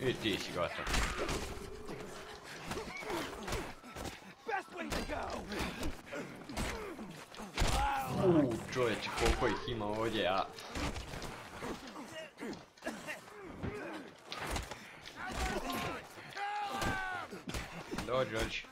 I ti si gotov. Čovječe, koliko ih ima ovdje, a... Dođi.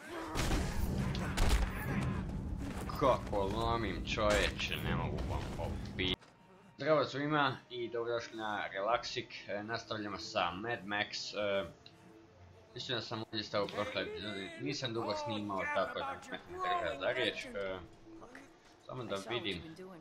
Kako lomim, čovječe, ne mogu vam opiti. Zdravo svima i dobrodošli na Relaxik. Nastavljamo sa Mad Max. Mislim da sam ovdje stao u prošloj epizodi. Nisam dugo snimao, tako da me držao za riječ. Samo da vidim.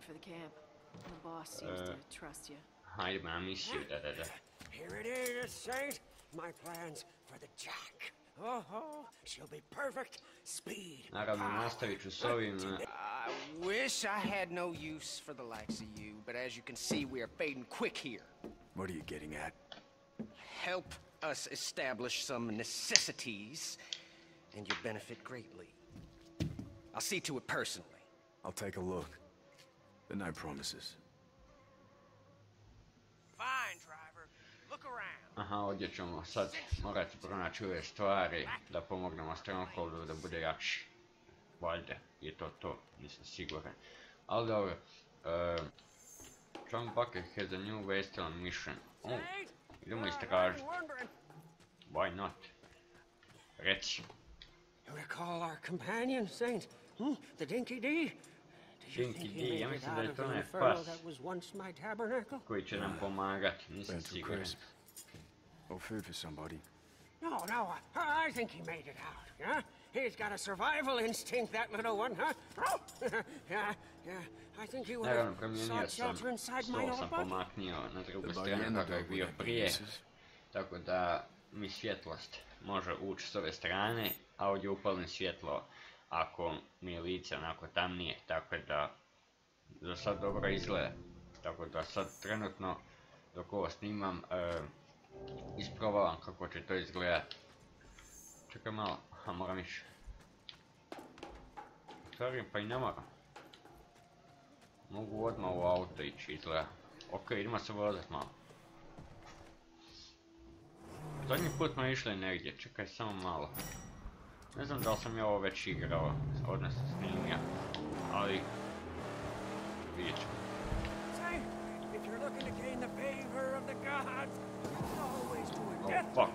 Hajdemo na misiju, da. Here it is, Saint. My plans for the Jack. Oh, she'll be perfect. Speed. Naravno, nastavit ću s ovim. I wish I had no use for the likes of you, but as you can see, we are fading quick here. What are you getting at? Help us establish some necessities, and you'll benefit greatly. I'll see to it personally. I'll take a look. The night promises. Fine, driver. Look around. Aha, ovdje ćemo sad morati pronaći ove stvari da pomognemo Strongholdu da bude jači. Valjda je to, nisam siguran. Ali dobro. John Bucket has a new Wasteland mission. Oh, idemo istražiti. Why not? Reci. You recall our companion, Saint? The Dinky D? Dinky D, ja mislim da je to onaj pas koji će nam pomagati, nisam siguran. Oh, food for somebody. No, I think he made it out, yeah? He's got a survival instinct, that little one, huh? Yeah, I think he would have sought shelter inside my old sam body. pomaknio na drugu stranu kako je bio prije, tako da mi svjetlost može ući s ove strane, a ovdje upalim svjetlo ako mi je lice onako tamnije, tako da za sad dobro izgleda. Tako da sad trenutno dok ovo snimam isprobavam kako će to izgledat. Čekaj malo, moram ići. Stvarim pa i ne moram. Mogu odmah u auto ići, izgleda. Ok, idemo se vozat malo. Zadnji put smo išli negdje, čekaj samo malo. Ne znam da li sam ja ovo već igrao, odnosno snimio, ali vidjet ćemo. Oh fuck.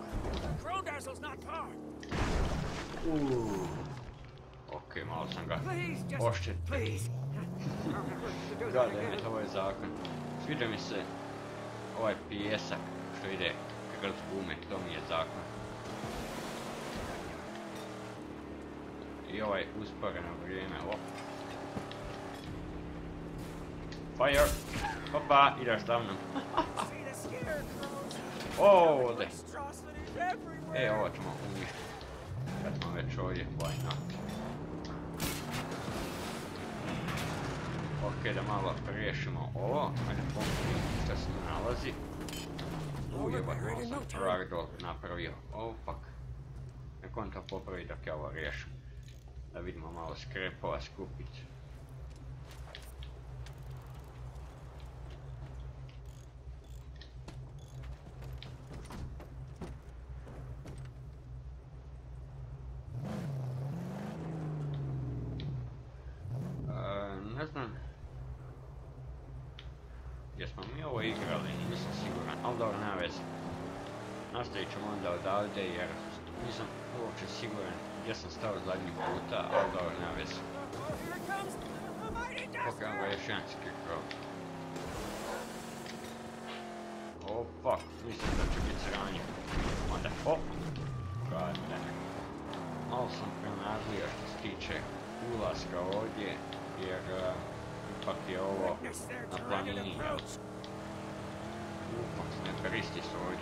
Ok, malo sam ga oštetio. Goddammit, ovo je zakon. Sviđa mi se ovaj pijesak što ide kroz gume, to mi je zakon. I ovaj usporeno vrijeme, Fire! Opa, ideš za mnom. Ode. Ovo ćemo uništiti. Kad smo već ovdje, why not? Ok, da malo riješimo ovo. Ajde pomoći što se nalazi. Ujebat, malo sam ragdoll napravio. Oh fuck. Nek on to popravi dok ja ovo riješim. Da vidimo malo skrepova skupit. Ne znam jesmo mi ovo igrali, nisam siguran, ali dobro, nema veze. Nastavit ćemo onda odavde jer nisam uopće siguran gdje sam stao zadnji puta, ali dobro, nema veze. Pokrevam ga još jedan skrikrov. Oh fuck, mislim da će biti sranje. Onda, goddammit. Malo sam prenagljio što se tiče ulaska ovdje, jer ipak je ovo na planini, jel? Snajperisti su ovdje.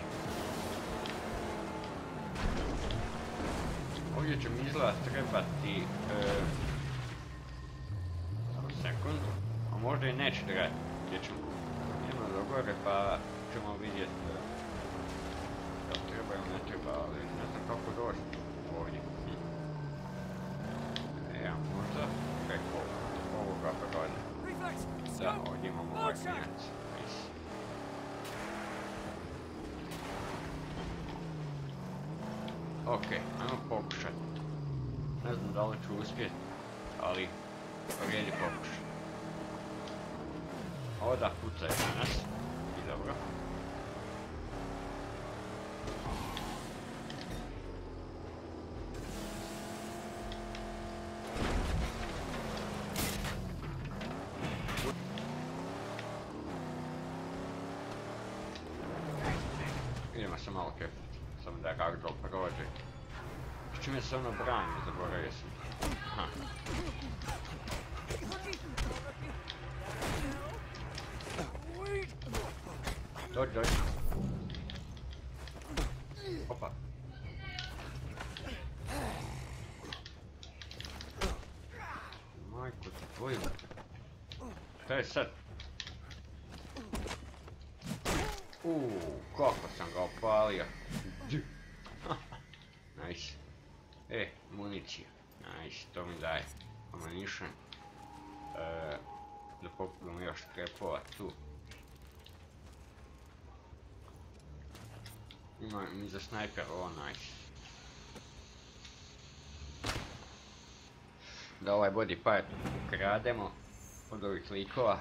Ovdje će mi izgleda trebati... samo sekund, a možda i neće trebati, gdje ćemo jedno do gore pa ćemo vidjeti da treba ili ne treba, ali ne znam kako doći ovdje. Možda preko ovoga broda. Da, ovdje imamo ovaj klinac. Okej, ajmo pokušat. Ne znam da li ću uspjeti, ali vrijedi pokušat. Ovo da pucaju na nas. I dobro. Idemo se malo kefati. Samo da je ragdoll prođe. S čime se ono brani, zaboravio sam. Aha. Dođi. Opa. Majko tvoju. Šta je sad? Kako sam ga opalio. Nice. Municija. Nice, to mi daje. Ammunition. Da popudimo još krepova tu. Ima mi za snajper, nice. Da ovaj body part ukrademo od ovih likova.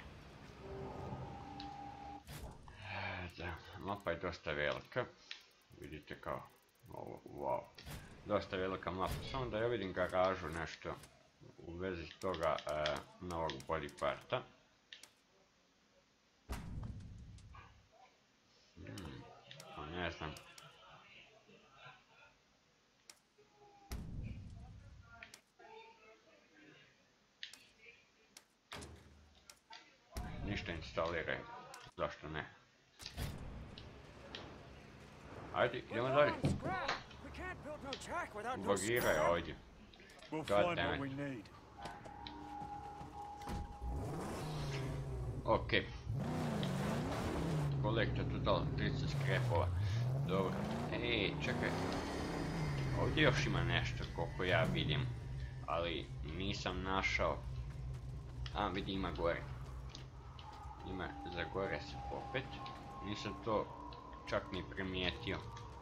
Da, mapa je dosta velika. Vidite kao, wow. Dosta velika mapa, samo da ja vidim garažu nešto u vezi toga novog body parta. Ne znam. Ništa instaliraj. Zašto ne? Ajde, idemo dalje. Bagiraj ovdje. Goddammit. Okej. Kolektor total 30 skrepova. Dobro. Čekaj. Ovdje još ima nešto koliko ja vidim. Ali nisam našao. Vidi, ima gore. Ima za gore se popet. Nisam to čak ni primijetio.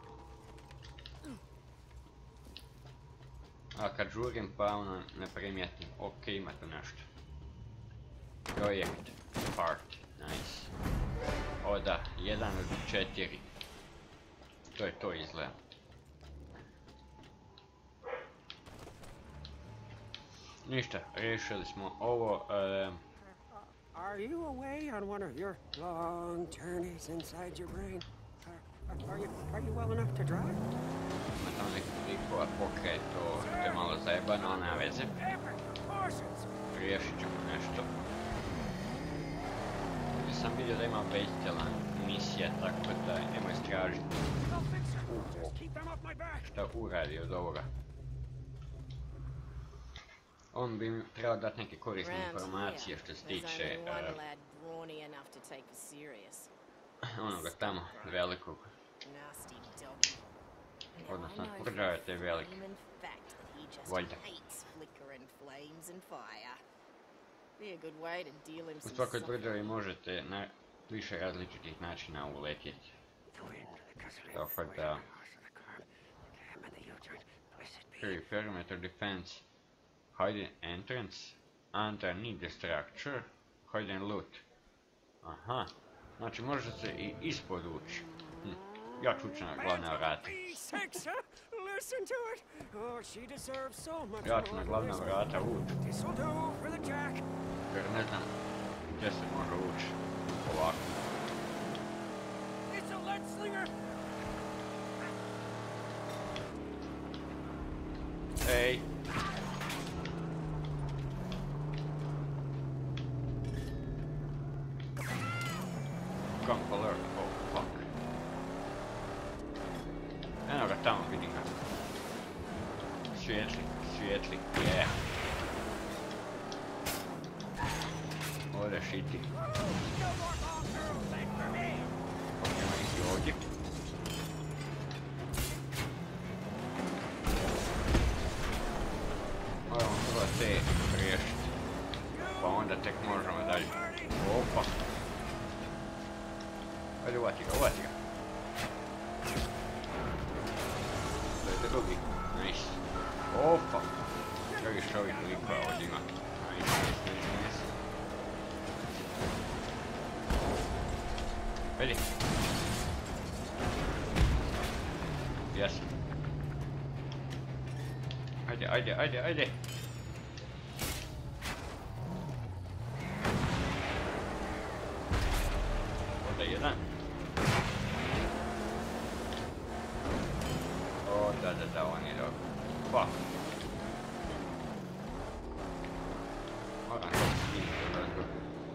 A kad žurim pa ono ne primijetim. Ok, ima tu nešto. Projekt. Part. Nice. O da, 1 od 4. To je to izgleda. Ništa, riješili smo ovo. Are you away on one of your long journeys inside your brain? Are you well enough to drive? Ima tamo likova pokret, to je malo zajebano, nema veze. Riješit ćemo nešto. Sam vidio da ima bestijalan misija, tako da idemo istražiti. Šta uradi od ovoga? On bi mi trebao dati neke korisne informacije što se tiče onoga tamo velikog. Odnosno tvrđave te velike. Valjda. U svakoj tvrđavi možete na više različitih načina uletjeti. Tako da... Perimeter defense. Hidden entrance. Underneath the structure. Hidden loot. Aha. Znači može se i ispod ući. Ja ću ući na glavna vrata. Ja ću na glavna vrata ući. Jer ne znam gdje se može ući. Ovako. Ej. Gump alert, oh fuck. Eno ga tamo, vidi ga. Svijetli, yeah. Ovdje šiti. Idemo ići ovdje. Moramo prvo te riješiti. Pa onda tek možemo dalje. Opa. Ajde, uvati ga. drugi. Nice. Opa. Što više ovih likova ovdje ima. Nice. Vidi. Jesam. Ajde. Ovdje jedan. O, da, on je dobro. Fuck. Moram to skinuti da dobro.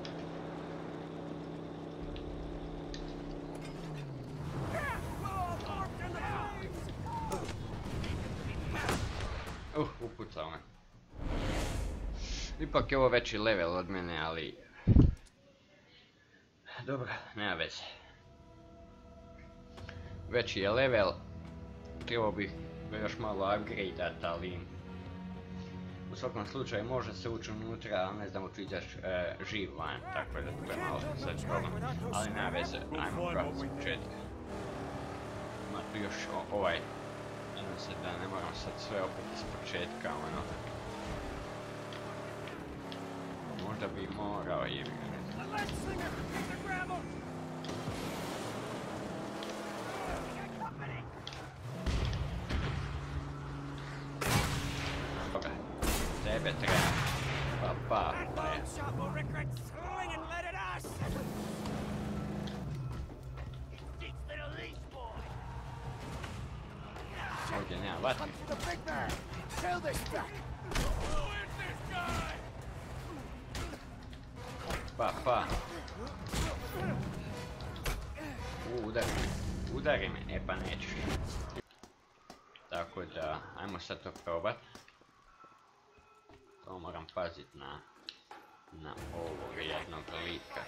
Upucao me. Ipak je ovo veći level od mene, ali... Dobro, nema veze. Veći je level. Trebao bih ga još malo upgradeat, ali... U svakom slučaju može se ući unutra, ali ne znam ću izaći živ van, tako da to je malo sad problem. Ali nema veze, ajmo pravo s početka. Ima tu još ovaj... Nadam se da ne moram sad sve opet iz početka, ono... Možda bi morao, jebi ga, ne znam. Dobra, tebe treba. Pa je. Ovdje nema vatre. Pa. Udari me, pa nećeš. Tako da, ajmo sad to probat. To moram pazit na ovog jednog lika.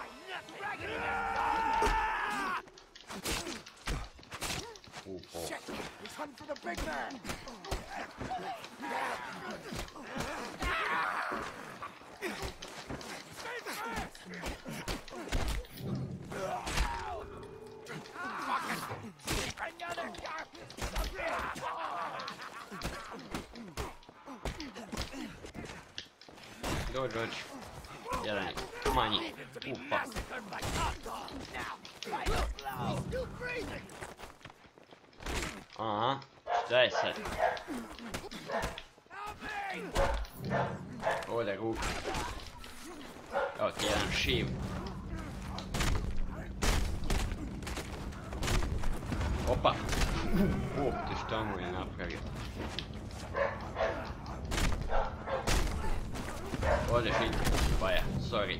Dođi. Jedan je manji. Upa. Aha, šta je sad? Ovdje ruka. Evo ti jedan šiv. Opa! Ti šta mu je napravio? Ovdje šit, baja, sorry.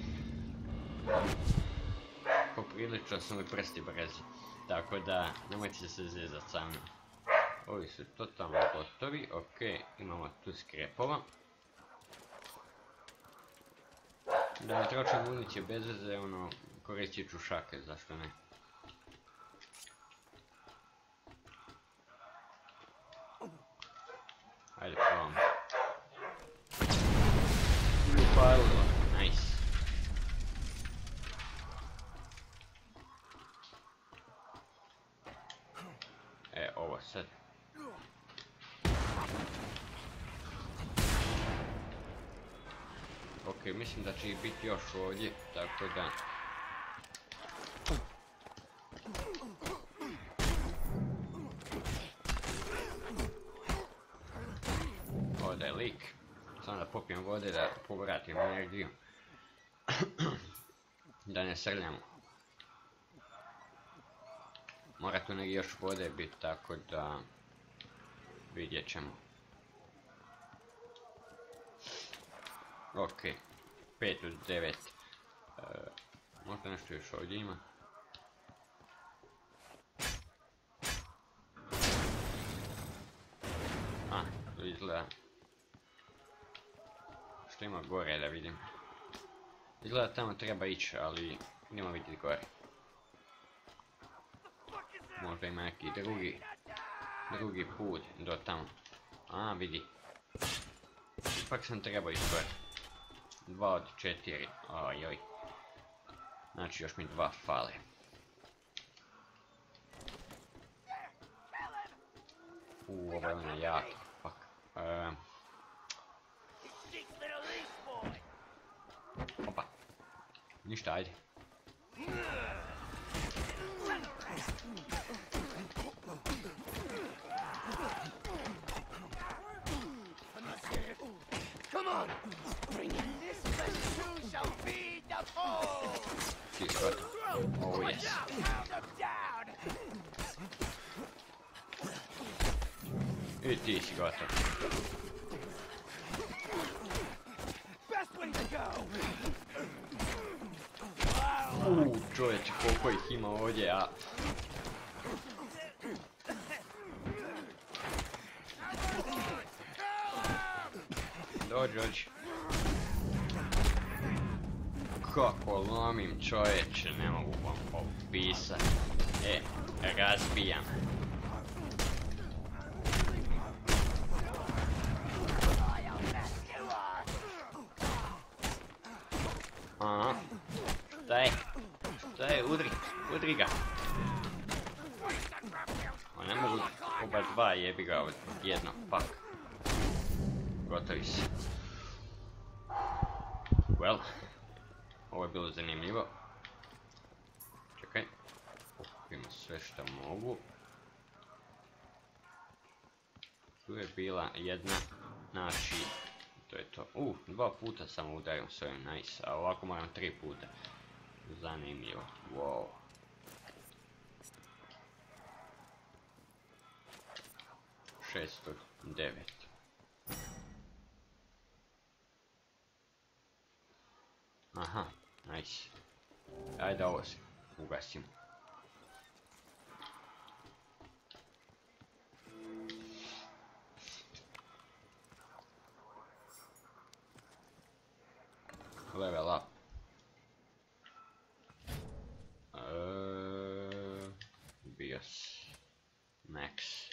Poprilično su mi prsti brezi. Tako da, nemojte se zezat sa mnom. Ovi su totalno gotovi, ok, imamo tu skrepova. Da ne tročem municije bez veze, ono, koristit ću šake, zašto ne. Ajde, probamo. Upalilo, nice. Ovo sad. Ok, mislim da će ih biti još ovdje, tako da... Ovdje je lik. Samo da popijem vode da povratim energiju. Da ne srljamo. Mora tu negdje još vode biti, tako da... Vidjet ćemo. Ok. 5 od 9. Možda nešto još ovdje ima. To izgleda... Što ima gore da vidim. Izgleda tamo treba ići, ali idemo vidjeti gore. Možda ima neki drugi put do tamo. Vidi. Ipak sam trebao ići gore. 2 od 4. Ojoj. Znači još mi 2 fale. Ovo je ono jaki. Fuck. Opa. Ništa, ajde. Come on! Bring it! This two shall feed the foe! She's got it. Oh, yes. I ti si gotov. Best way to go! Čovječe, koliko ih ima ovdje, a... Dođi. Kako lomim, čovječe, ne mogu vam opisat. Razbijam. Aha. Daj, udri ga. O, ne mogu oba dva, jebi ga od jedno, fuck. Gotovi si. Well, ovo je bilo zanimljivo. Čekaj. Kupimo sve što mogu. Tu je bila jedna, znači, to je to. 2 puta samo udarim s ovim, nice, a ovako moram 3 puta. Zanimljivo, wow. Šestog 9. Aha, nice. Ajde ovo se ugasimo. Level up. BIOS. Max.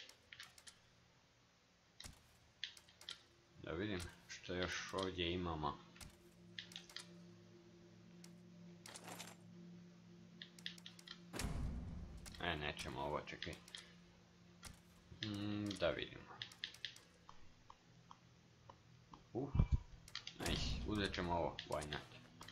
Da vidim što još ovdje imamo. Nećemo ovo, čekaj. Da vidimo. Nice, uzet ćemo ovo, why not.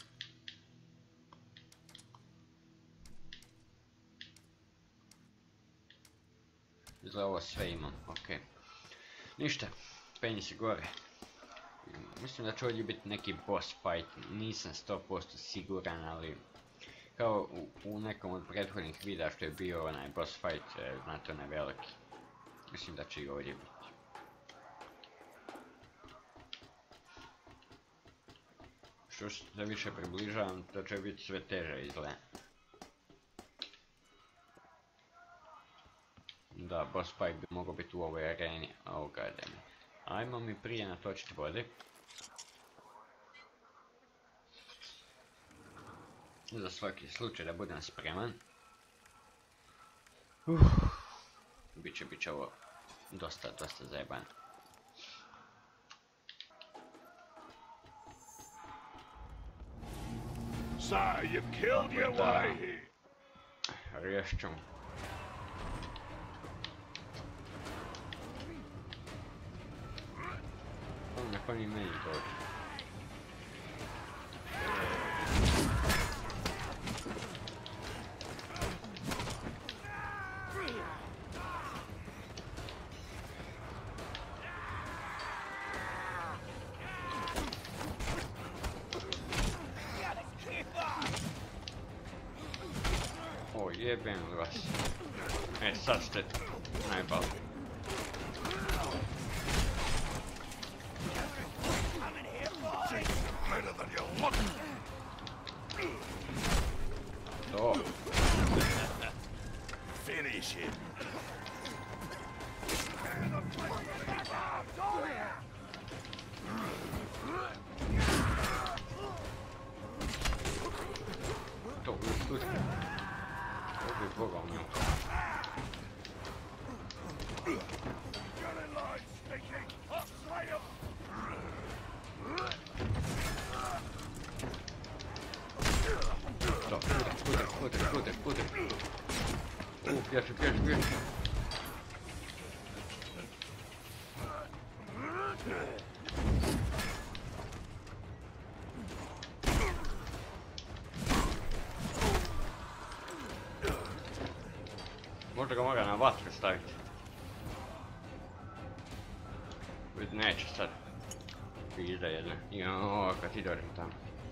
Za ovo sve imam, ok. Ništa, penji se gore. Mislim da će ovdje biti neki boss fight, nisam 100% siguran, ali... Kao u nekom od prethodnih videa što je bio onaj boss fight, znate onaj veliki. Mislim da će i ovdje biti. Što se više približavam, to će biti sve teže izgleda. Da, boss fight bi mogao biti u ovoj areni. Oh goddammit. Ajmo mi prije natočiti vode. Za svaki slučaj da budem spreman. Biće ovo dosta zajebano. Sir, you've killed your way here. Riješit ćemo. Neko ni meni dođe. Jebem li vas. Sad ste najbali. To. Finish him. To, Boga u njom. To, udar. Pješi. možda ga mora na vatru staviti. Vidi, neće sad. Pizda jedna. Joooo, kad ti dođem tamo.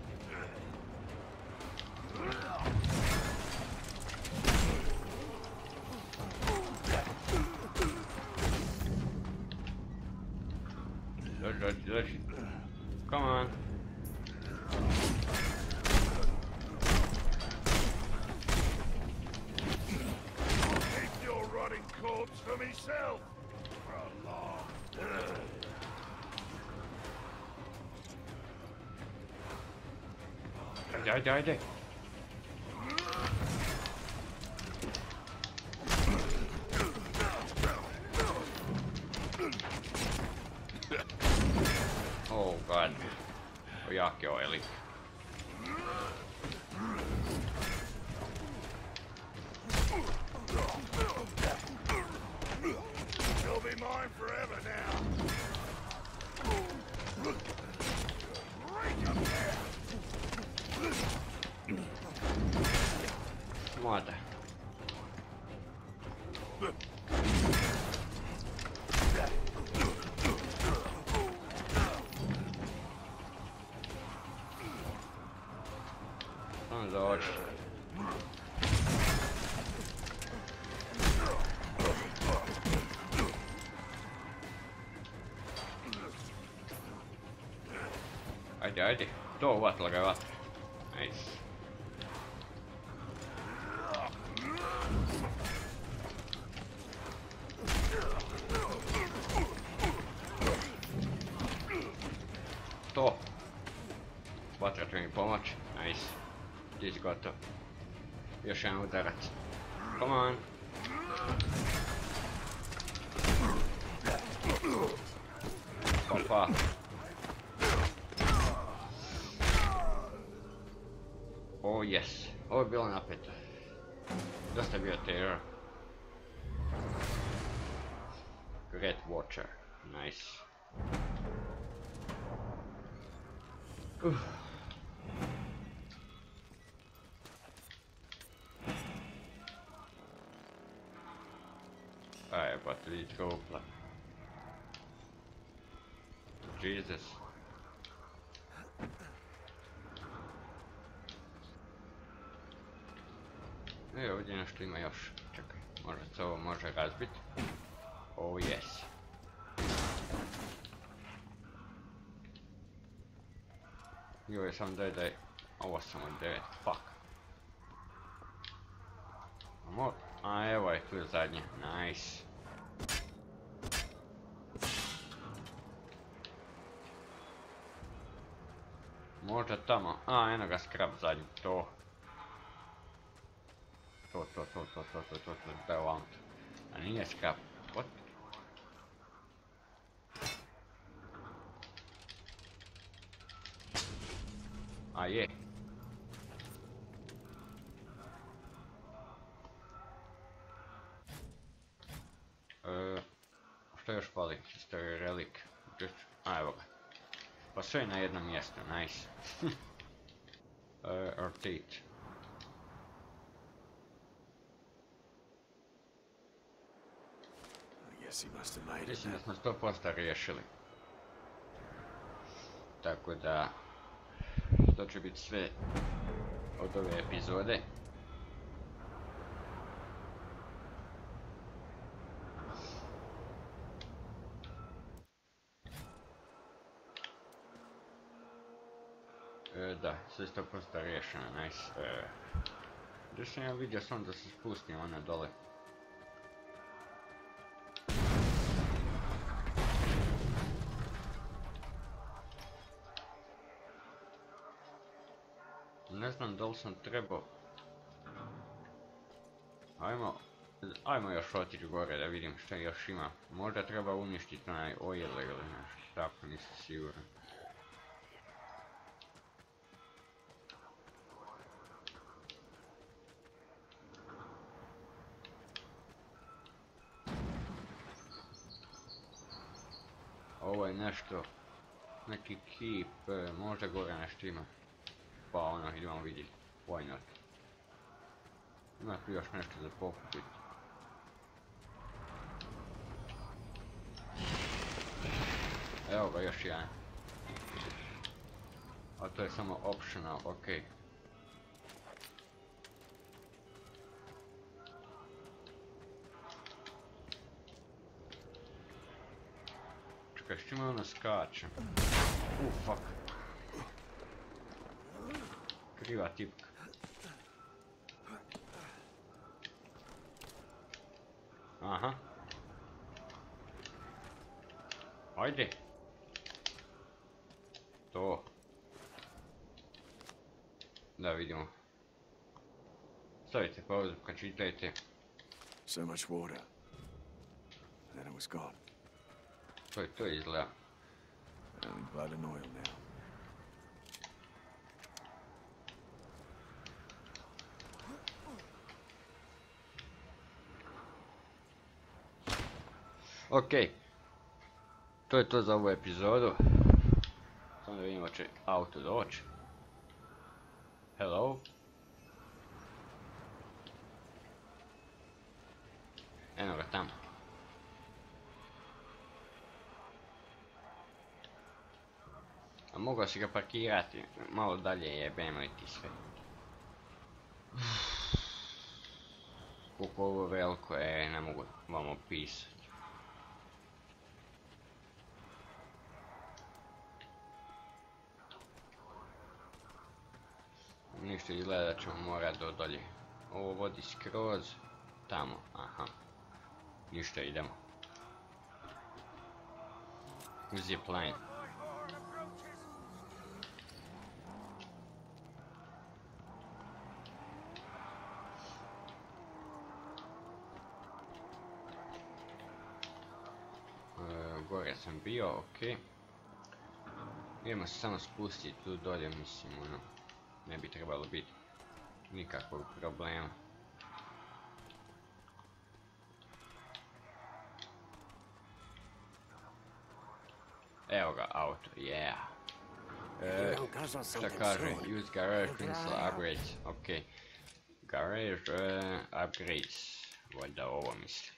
Dođi. Come on. Keep your rotting corpse for myself. Ajde. Oh god. Jak je ovaj lik. You'll be mine forever now. Break 'em there. Mata. Samo za oči. Ajde. To uvatila ga vatra. Nice. To. Vatra će mi pomoći. Nice. Ti si gotov. Još jedan udarac. Come on. Opa. Oh yes. Ovo je bilo napeto. Dosta je bio teror. Great Watcher. Nice. Alright, but let's go play. Jesus. Ovdje nešto ima još. Čekaj, možda se ovo može razbiti. Oh yes. Joj, sam daj. Ovo samo 9, fuck. A evo je, tu je zadnje, nice. Možda tamo, eno ga skrab zadnji, to. Da ovam to. A nije skrab, what? A je. Što još fali? History relic. A evo ga. Pa sve je na jednom mjestu, nice. Rotate. Mislim da smo 100% riješili. Tako da... To će biti sve od ove epizode. Da, sve 100% riješeno, nice. Gdje sam ja vidio sam da se spustim ona dole. Ne znam da li sam trebao... Ajmo još otići gore da vidim što još ima. Možda treba uništiti onaj oil ili nešto, tako nisam siguran. Ovo je nešto, neki keep, možda gore nešto ima. Pa ono, idemo vidjeti, why not. Ima tu još nešto za pokupiti. Evo ga još jedan. A to je samo optional, okej. Čekaj, s čime ono skače? Fuck. Kriva tipka. Aha. Ajde. To. Da vidimo. Stavite pauzu, kad čitajte. So much water. And then it was gone. To izgleda. Only blood and oil now. Okej. To je to za ovu epizodu. Samo da vidimo će auto doći. Hello. Eno ga tamo. A mogao si ga parkirati, malo dalje jebemo i ti sve. Koliko ovo veliko je, ne mogu vam opisati. Ništa izgleda da ćemo morati do dolje. Ovo vodi skroz tamo, aha. Ništa, idemo. Zipline. Gore sam bio, okej. Idemo se samo spustiti tu dolje, mislim, ono. Ne bi trebalo biti nikakvog problema. Evo ga, auto, yeah. Šta kaže? Use garage install upgrades. Ok. Garage upgrades. Valjda ovo misli.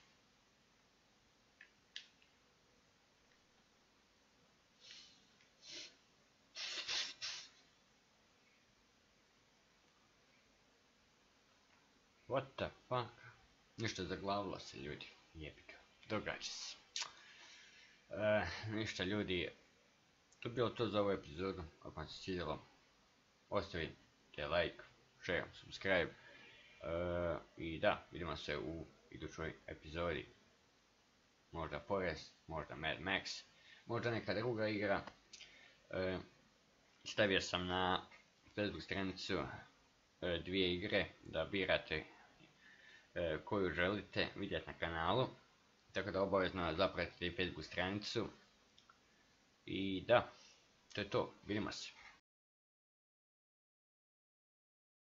What the fuck? Ništa, zaglavilo se ljudi. Jebika. Događa se. Ništa ljudi. To je bilo to za ovu epizodu. Ako vam se svidjelo, ostavite like, share, subscribe. I da, vidimo se u idućoj epizodi. Možda Forest, možda Mad Max, možda neka druga igra. Stavio sam na Facebook stranicu dvije igre da birate koju želite vidjeti na kanalu. Tako da obavezno zapratite Facebook stranicu. I da, to je to, vidimo se.